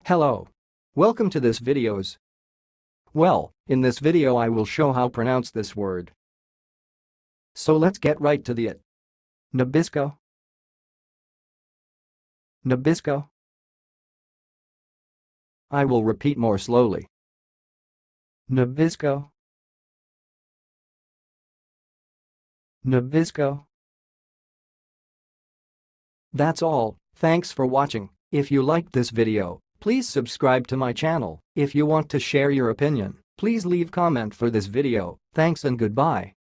Hello. Welcome to this videos. Well, in this video I will show how pronounce this word. So let's get right to it. Nabisco. Nabisco. I will repeat more slowly. Nabisco. Nabisco. That's all. Thanks for watching. If you liked this video, please subscribe to my channel. If you want to share your opinion, please leave comment for this video. Thanks and goodbye.